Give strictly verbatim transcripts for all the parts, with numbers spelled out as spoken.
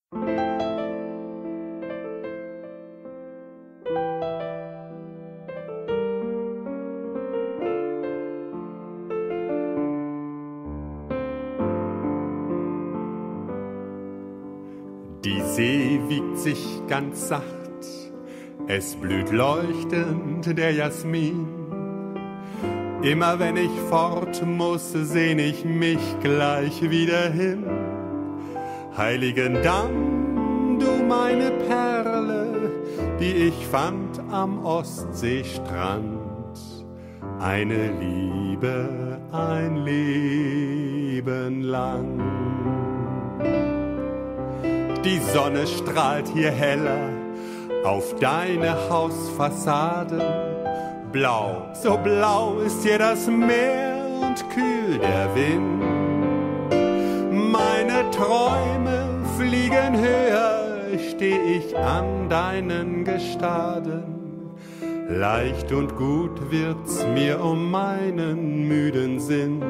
Die See wiegt sich ganz sacht, es blüht leuchtend der Jasmin. Immer wenn ich fort muss, sehn ich mich gleich wieder hin. Heiligen Damm, du meine Perle, die ich fand am Ostseestrand. Eine Liebe, ein Leben lang. Die Sonne strahlt hier heller auf deine Hausfassade. Blau, so blau ist hier das Meer und kühl der Wind. Meine Träume fliegen höher, steh ich an deinen Gestaden. Leicht und gut wird's mir um meinen müden Sinn.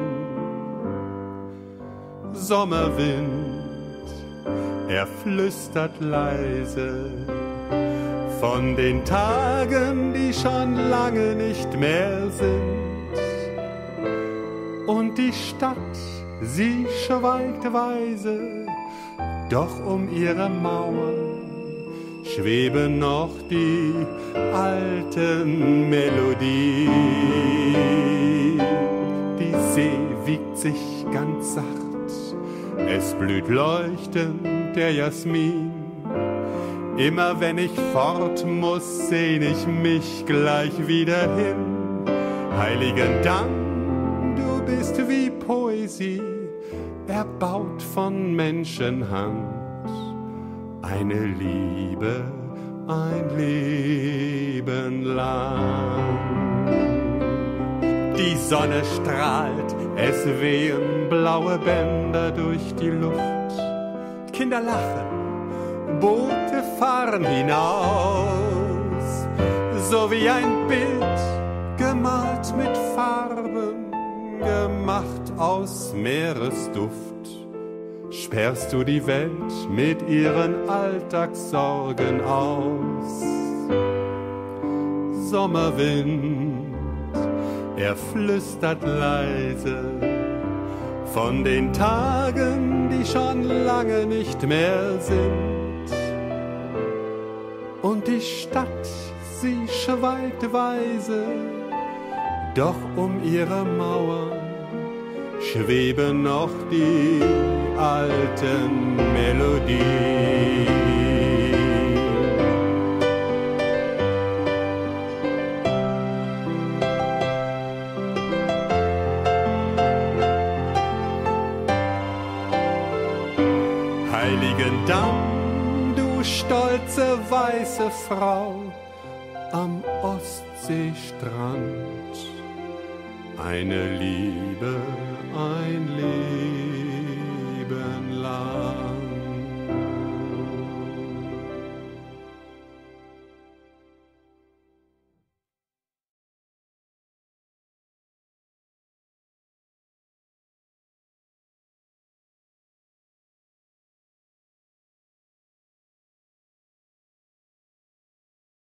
Sommerwind, er flüstert leise von den Tagen, die schon lange nicht mehr sind. Und die Stadt, sie schweigt weise, doch um ihre Mauer schweben noch die alten Melodien. Die See wiegt sich ganz sacht, es blüht leuchtend der Jasmin. Immer wenn ich fort muss, sehn ich mich gleich wieder hin. Heiligen Dank, du bist wie Poesie, erbaut von Menschenhand. Eine Liebe, ein Leben lang. Die Sonne strahlt, es wehen blaue Bänder durch die Luft. Kinder lachen, Boote fahren hinaus, so wie ein Bild, gemalt mit Farben, gemacht aus Meeresduft. Sperrst du die Welt mit ihren Alltagssorgen aus. Sommerwind, er flüstert leise von den Tagen, die schon lange nicht mehr sind. Und die Stadt, sie schweigt weise, doch um ihre Mauer schweben noch die alten Melodien. Heiligen Damm, du stolze weiße Frau am Ostseestrand. Eine Liebe, ein Leben lang.